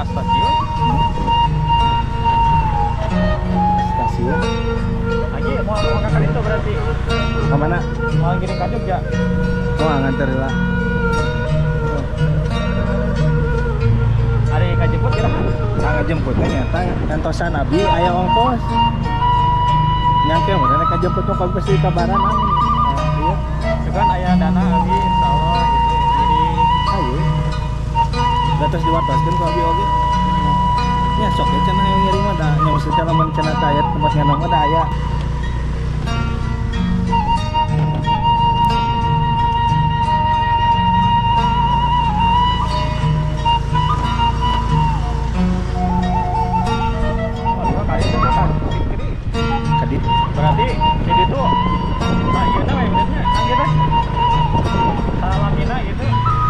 stasiun. Stasiun. Lagi mau ngangkat itu berarti. Kemana? Mau ngiring ke Jogja. Oh, nganter lah. Hari kajemput kira. Nah, ngejemput kan nyata kantosan abi aya ongkos. Nyangke bener ngejemput ongkos pasti kabaran naon. Iya. Segan aya dana abi insyaallah gitu. Jadi Ayo. Gatos diwartoskeun ku abi oge. Nya sok ya cenah yang ngirim mah da nya maksudna lamun cenah teh aya tempat nganong mah da aya. berarti jadi tuh nah iya nah benernya kan kita salamina gitu.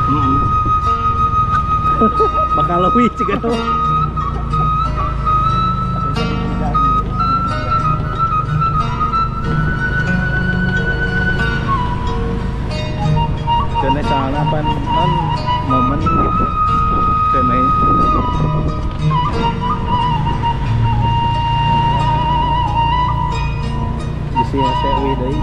Bakal lebih juga tuh. Karena soalnya apa non momen gitu. Karena bisa sewi deh.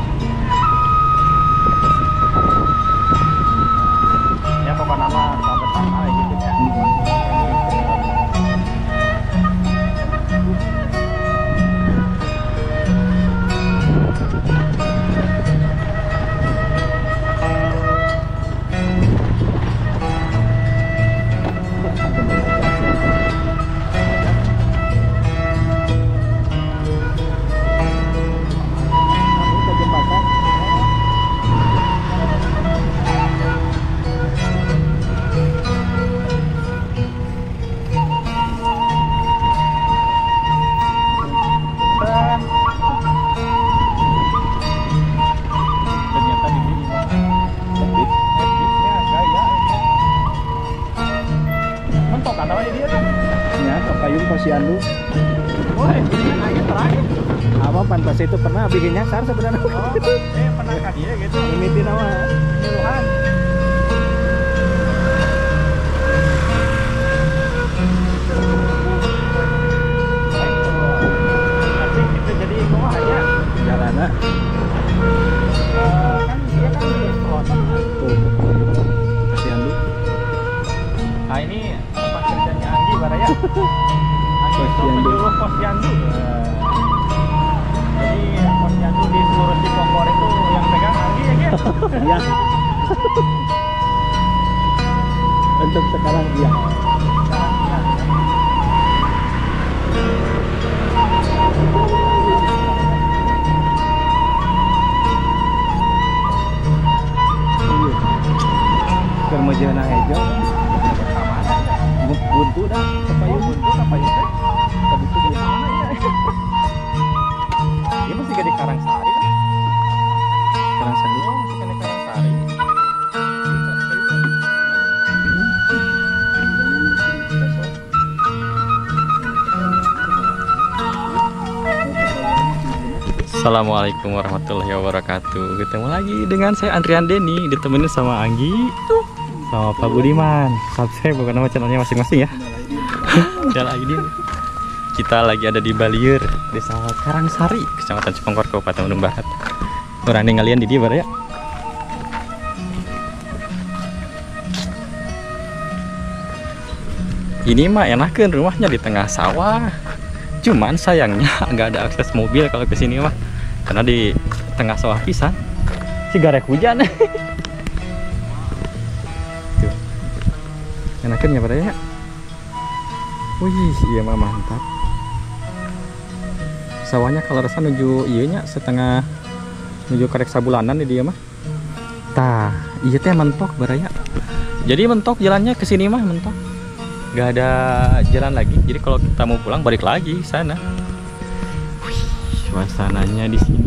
Ya pokoknya nama sampai tanggal gitu ya. Posyandu. Oh, ini kan aja terakhir. Apa pantas itu pernah bikin nyasar sebenarnya. Oh, pernah kan dia gitu. Mimiti nama Penyuluhan. Asik itu jadi kumaha aja. jalana. Kan dia kan di pelosok. Tuh. Posyandu. Nah ini tempat kerjanya Anggi Baraya. Anggi itu penyuluh posyandu. Jadi posyandu di seluruh Ciponggor itu yang pegang Anggi ya gitu. Iya. Untuk sekarang iya. Kermejana hijau. Buntu dah, Kapayun buntu, kapayun teh. tadi itu di Mana ya? Dia masih gede Karangsari. Karangsari. Oh, masih gede Karangsari. Assalamualaikum warahmatullahi wabarakatuh. Ketemu lagi dengan saya Andrian Denny, ditemenin sama Anggi, sama Pak Budiman. Subscribe bukan nama channelnya masing-masing ya. Ya lagi dia. Kita lagi ada di Balieur, Desa Karangsari, Kecamatan Ciponggor, Kabupaten Bandung Barat. Orang ngalian di dia ya. Ini mah enakan rumahnya di tengah sawah. Cuman sayangnya nggak ada akses mobil kalau ke sini mah, karena di tengah sawah pisan. Si garek hujan. Tuh. Enakan ya pada ya. Wih, iya mah mantap. Sawahnya kalau rasa menuju iya setengah menuju karek sabulanan di dia mah. Tah, iya teh mentok baraya. Jadi mentok jalannya ke sini mah mentok. Gak ada jalan lagi. Jadi kalau kita mau pulang balik lagi sana. Wih, suasananya di sini.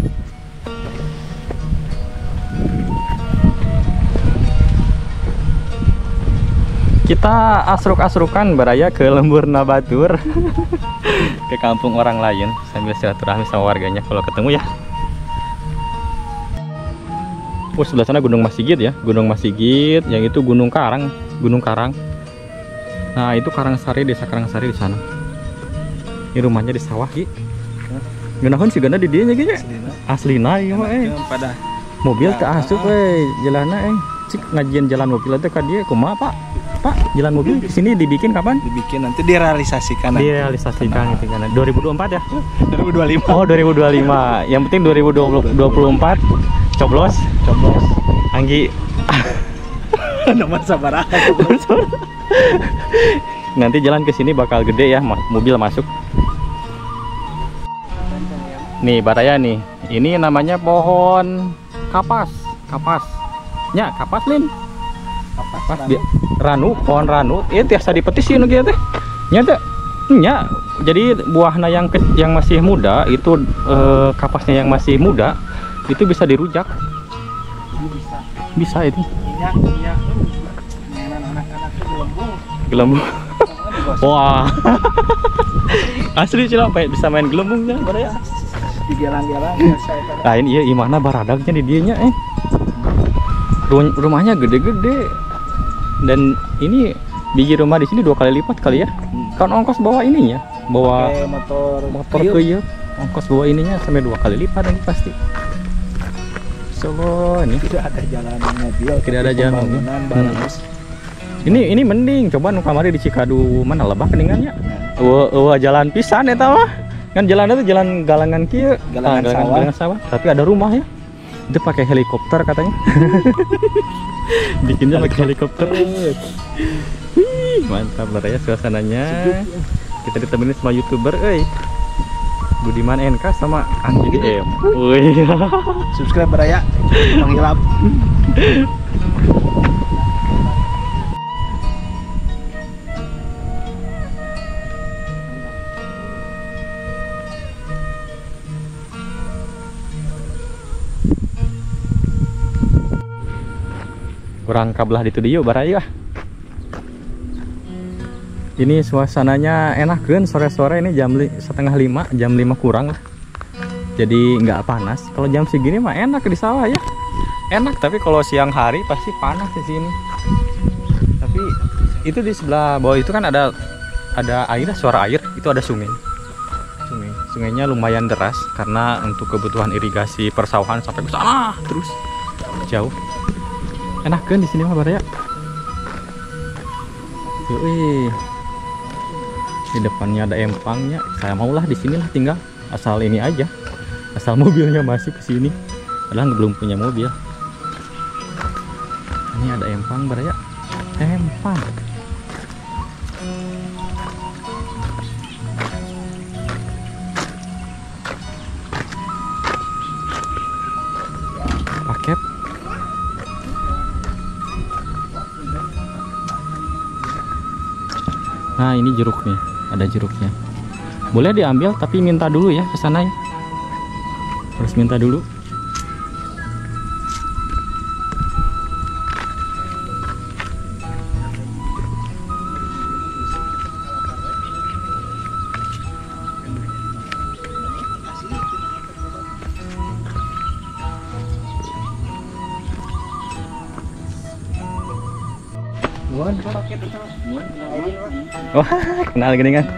Kita asruk-asrukan baraya ke Lembur Nabatur. Ke kampung orang lain sambil silaturahmi sama warganya kalau ketemu ya. Oh, sebelah sana Gunung Masigit ya. Gunung Masigit, yang itu Gunung Karang, Gunung Karang. Nah itu Karangsari, desa Karangsari di sana. Ini rumahnya di sawah Ki. Geunaheun sih gana di dieu nya Ki. Aslina ieu mah pada mobil teu asup jalanna cik ngajian jalan mobil teh ka dieu kumaha Pak? Pak, jalan mobil di sini dibikin kapan? Dibikin nanti direalisasikan. Direalisasikan gitu kan. 2024 ya? 2025. Oh, 2025. Yang penting 2024 coblos. Anggi Nomor sabaraha. Nanti jalan ke sini bakal gede ya, mobil masuk. Nih, Baraya nih. Ini namanya pohon kapas. Nya, kapas Lin. Kapas ranu, pohon ranu. Ieu tiasa dipetis ieu teh. Nya teh. Nya, jadi buahnya yang masih muda itu kapasnya yang masih muda itu bisa dirujak. Bisa itu. Iya. Gelembung. Wah. Asli cila bisa main gelembungnya Baraya. Di jalan-jalan lain iya imahna baradagnya di dianya rumahnya gede-gede dan ini biji rumah di sini 2 kali lipat kali ya. Kan ongkos bawa ininya bawa motor ke ya ongkos bawa ininya sampai 2 kali lipat lagi pasti. So ini tidak ada jalan mobil, tidak ada jalan bagus. Ini mending coba nu kamari di Cikadu mana lebah keningannya. Wah jalan pisan eta mah. Kan jalan itu jalan galangan kieu, galangan sawah, tapi ada rumah ya. Itu pakai helikopter katanya. Bikinnya pakai helikopter. Wih, mantap Baraya suasananya. Kita ditemenin sama YouTuber Budiman NK sama Anggi DM. Wih. Subscribe Baraya. Panggilap. Kurang kabelah di studio Baraya. Ini suasananya enak kan sore-sore ini jam 4:30, jam 5 kurang lah. Jadi nggak panas. Kalau jam segini mah enak di sawah ya. Enak, tapi kalau siang hari pasti panas di sini. Tapi itu di sebelah bawah itu kan ada air, suara air, itu ada sungai. Sungainya lumayan deras karena untuk kebutuhan irigasi persawahan sampai ke sana terus jauh. Enak kan di sini mah Baraya. Yoi. Di depannya ada empangnya. Saya maulah di sinilah tinggal. Asal ini aja. Asal mobilnya masuk ke sini. Padahal belum punya mobil. Ini ada empang Baraya. Empang. Paket. Nah ini jeruknya, ada jeruknya. Boleh diambil tapi minta dulu ya ke sana ya. Harus minta dulu. Wah, kenal gini kan?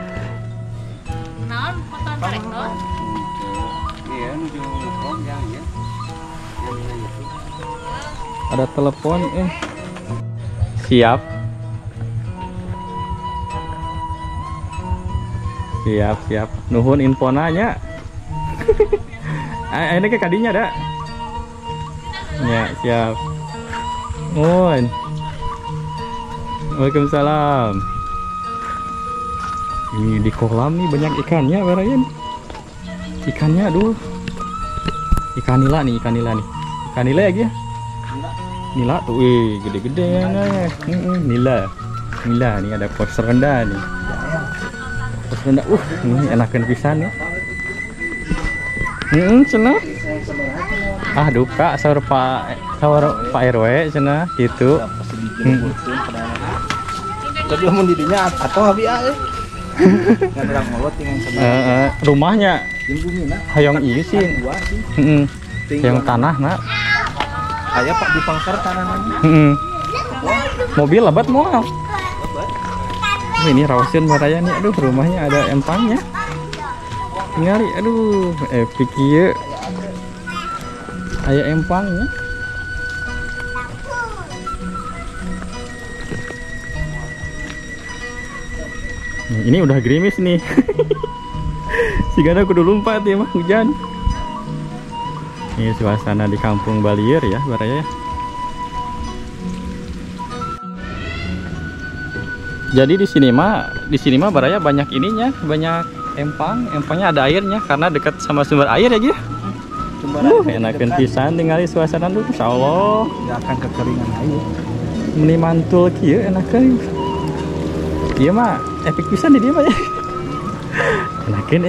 Ada telepon Siap. Nuhun infonanya. Ini ke kadinya ada. Ya, siap. Nuhun. Waalaikumsalam. Ini di kolam nih banyak ikannya Baraya. Ikannya aduh. Ikan nila nih. Ikan nila ya. Nila tuh, gede-gede ya. Nila nih ada poster rendah nih. Poster rendah, ini enakan pisan ya. Cenah. Ah duka sahur Pak RW cenah gitu. Tapi mun didinya atau abi ae. Ngadang molot tinggal sebelah. Rumahnya hayang ieu sih. Hayang tanah nak. Aya Pak di pangkar tanahnya. Mobil lebat moal. ini Rawson Baraya nih. Aduh, rumahnya ada empangnya. Ngali, aduh, epic ya. Aya empangnya. Ini udah gerimis nih. Si Gana kudu lompat ya mah hujan. Ini suasana di kampung Balieur ya, Baraya. Jadi di sini mah Baraya banyak ininya, banyak empangnya ada airnya karena dekat sama sumber air ya gitu. Enakeun pisan ningali suasana tuh, insyaallah nggak akan kekeringan air. Meni mantul kieu enakeun. Ieu mah epik pisan di dieu mah ya. Enakeun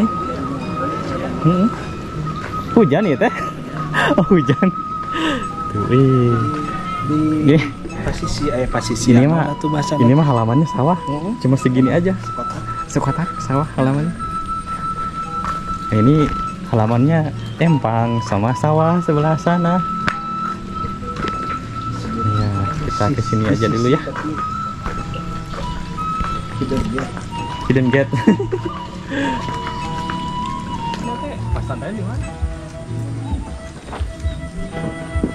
Hujan ya teh. Oh, hujan. Tuh Di pasisi ini mah ini mah halamannya sawah. Cuma segini aja. Sekotak sawah halamannya. Nah, ini halamannya empang sama sawah sebelah sana. Ya, kita ke sini aja dulu ya. Hidden gate. Pas santai di mana?